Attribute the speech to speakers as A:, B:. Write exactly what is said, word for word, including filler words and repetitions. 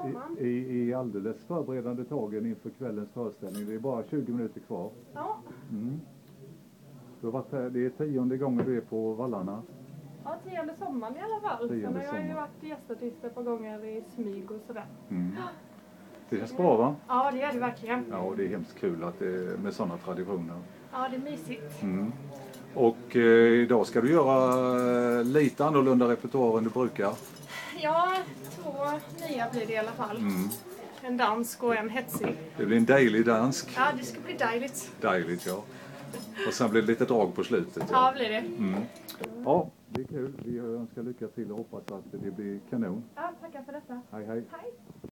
A: i, i, i alldeles förberedande tagen inför kvällens föreställning. Det är bara tjugo minuter kvar.
B: Ja.
A: Mm. Du har varit här, det är tionde gången du är på Vallarna.
B: Ja, tionde sommaren i alla fall.
A: Tionde
B: Sen har jag ju
A: sommar.
B: varit gästartist ett par gånger i smyg och sådär.
A: Mm. Det känns bra, va?
B: Ja, det är det verkligen.
A: Ja, och det är hemskt kul att det är med sådana traditioner.
B: Ja, det är mysigt.
A: Mm. Och eh, idag ska du göra eh, lite annorlunda repertoar än du brukar.
B: Ja, två nya blir det i alla fall.
A: Mm.
B: En dansk och en hetsig.
A: Det blir en dejlig dansk.
B: Ja, det ska bli dejligt.
A: Dejligt, ja. Och sen blir det lite drag på slutet.
B: Ja, blir det.
A: Mm. Ja, det är kul. Vi önskar lycka till och hoppas att det blir kanon.
B: Ja, tackar för detta.
A: Hej, hej.
B: Hej.